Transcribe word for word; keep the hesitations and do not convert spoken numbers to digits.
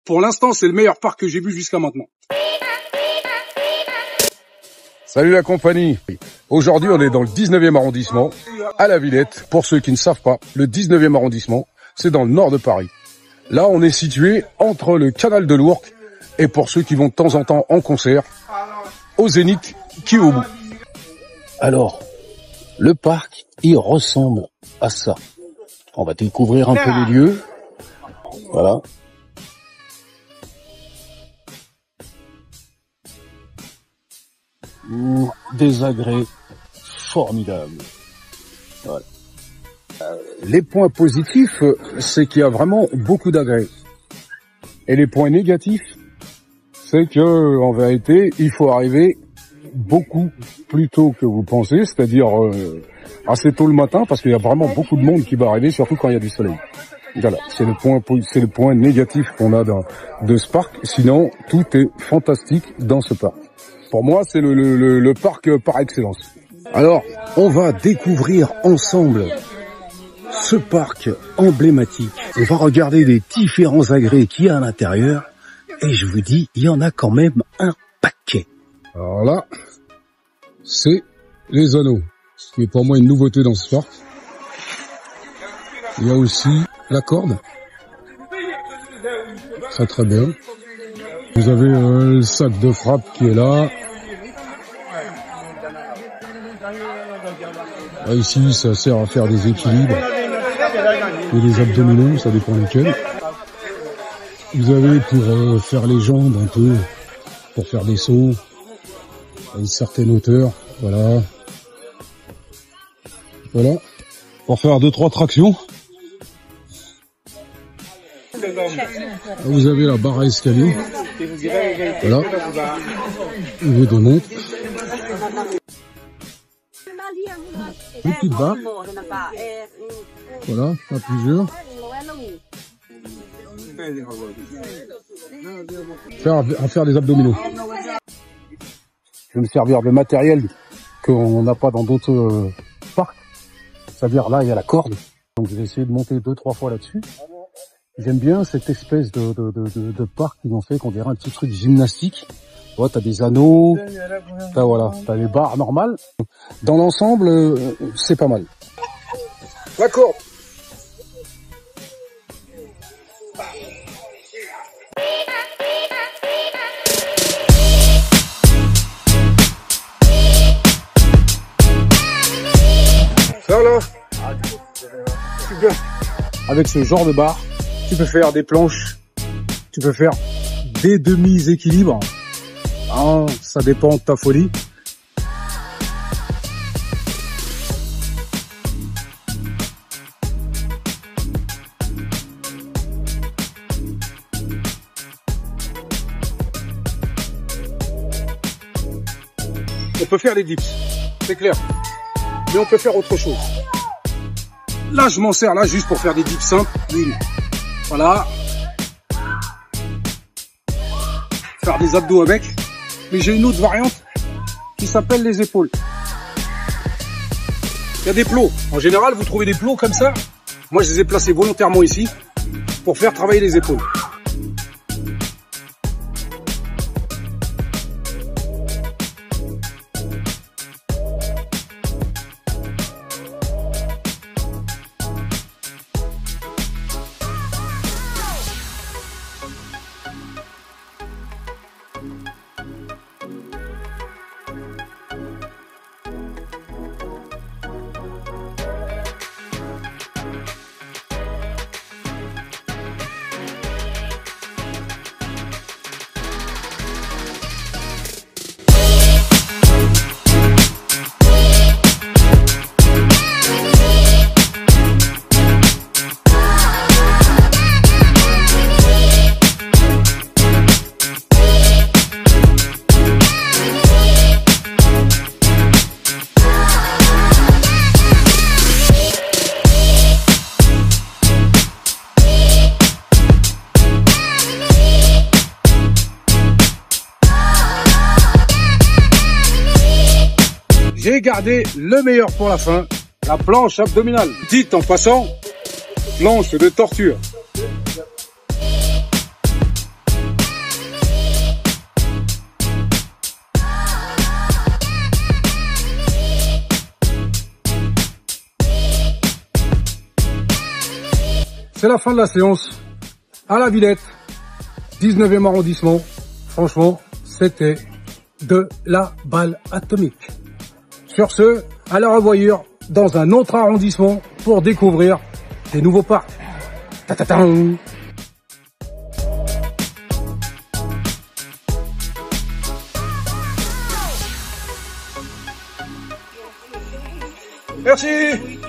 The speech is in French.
Pour l'instant, c'est le meilleur parc que j'ai vu jusqu'à maintenant. Salut la compagnie. Aujourd'hui, on est dans le dix-neuvième arrondissement, à la Villette. Pour ceux qui ne savent pas, le dix-neuvième arrondissement, c'est dans le nord de Paris. Là, on est situé entre le canal de l'Ourcq et pour ceux qui vont de temps en temps en concert, au Zénith qui est au bout. Alors, le parc, il ressemble à ça. On va découvrir un peu les lieux. Voilà. Mmh, des agrès formidables. Voilà. Les points positifs, c'est qu'il y a vraiment beaucoup d'agrès. Et les points négatifs, c'est que, en vérité, il faut arriver beaucoup plus tôt que vous pensez, c'est-à-dire euh, assez tôt le matin, parce qu'il y a vraiment beaucoup de monde qui va arriver, surtout quand il y a du soleil. Voilà, c'est le point, c'est le point négatif qu'on a dans, de ce parc. Sinon, tout est fantastique dans ce parc. Pour moi, c'est le, le, le, le parc par excellence. Alors, on va découvrir ensemble ce parc emblématique. On va regarder les différents agrès qu'il y a à l'intérieur. Et je vous dis, il y en a quand même un paquet. Alors là, c'est les anneaux, ce qui est pour moi une nouveauté dans ce parc. Il y a aussi la corde. Très très bien. Vous avez euh, le sac de frappe qui est là. Là, ici, ça sert à faire des équilibres et des abdominaux, ça dépend lesquels. Vous avez pour euh, faire les jambes un peu, pour faire des sauts à une certaine hauteur, voilà. Voilà, pour faire deux trois tractions. Là, vous avez la barre à escalier. Voilà, je vous démontre. Une petite barre. Voilà, à plusieurs. Faire, à faire des abdominaux. Je vais me servir de matériel qu'on n'a pas dans d'autres euh, parcs. C'est-à-dire là, il y a la corde. Donc je vais essayer de monter deux, trois fois là-dessus. J'aime bien cette espèce de, de, de, de, de parc qu'ils ont fait, qu'on dirait un petit truc gymnastique. Tu vois, t'as des anneaux, t'as voilà, t'as les barres normales. Dans l'ensemble, euh, c'est pas mal. La corde. Ça là, super. Avec ce genre de barre, tu peux faire des planches, tu peux faire des demi-équilibres. Hein, ça dépend de ta folie. On peut faire des dips, c'est clair. Mais on peut faire autre chose. Là, je m'en sers là juste pour faire des dips simples. Une. Voilà. Faire des abdos avec. Mais j'ai une autre variante qui s'appelle les épaules. Il y a des plots. En général, vous trouvez des plots comme ça. Moi, je les ai placés volontairement ici pour faire travailler les épaules. J'ai gardé le meilleur pour la fin, la planche abdominale. Dite en passant, planche de torture. c'est la fin de la séance à la Villette, dix-neuvième arrondissement. Franchement, c'était de la balle atomique. Sur ce, à la revoyure dans un autre arrondissement pour découvrir des nouveaux parcs. Ta-ta-ta. Merci.